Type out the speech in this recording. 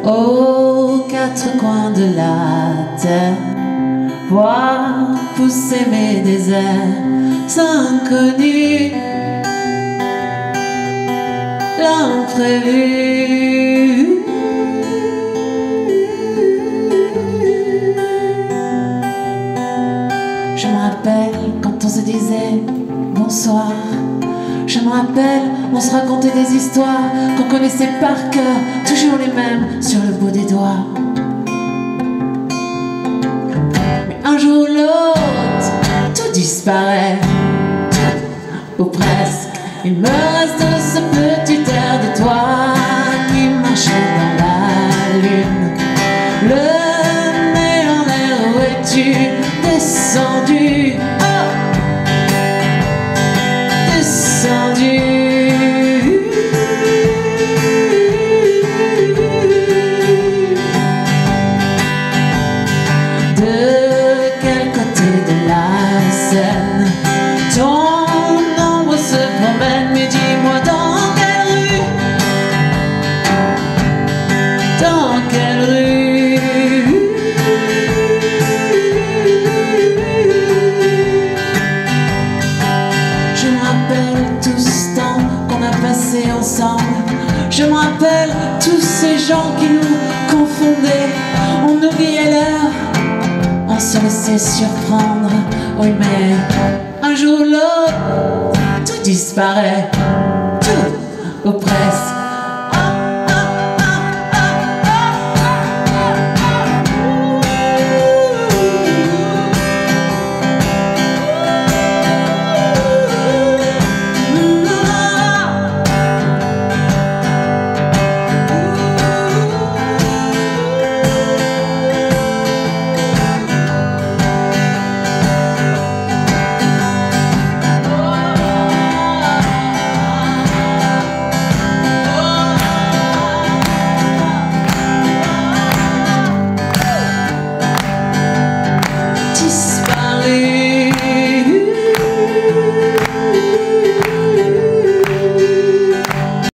aux quatre coins de la terre, voir pousser mes déserts inconnus, l'imprévu. Je me rappelle quand on se disait bonsoir. Je me rappelle, on se racontait des histoires qu'on connaissait par cœur, toujours les mêmes sur le bout des doigts. Mais un jour ou l'autre, tout disparaît, ou presque. Il me reste ce petit air de toi qui marchait dans la lune. Le nez en l'air, où es-tu descendu? Oh, descendu. De quel côté de la Seine ton ombre se promène? Mais dis-moi dans quelle rue? Dans quelle rue? Je me rappelle tout ce temps qu'on a passé ensemble. Je me rappelle tous ces gens qui nous confondaient. On oubliait l'heure, on se laissait surprendre. Oui, mais un jour ou l'autre, tout disparaît, tout ou presque.